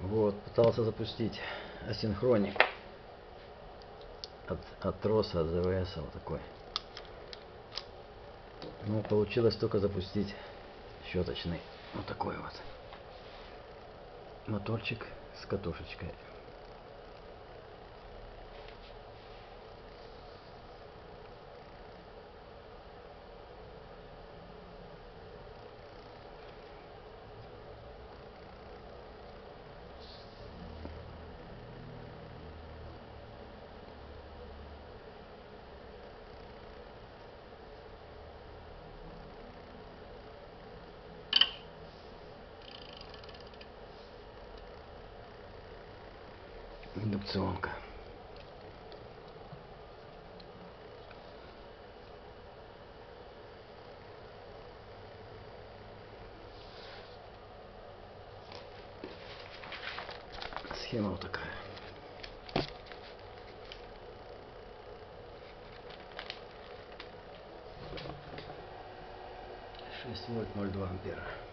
Вот, пытался запустить асинхроник от троса, от ЗВС вот такой. Ну, получилось только запустить щеточный. Вот такой вот моторчик с катушечкой. Индукционка. Схема вот такая. 6 вольт 0,2 ампера.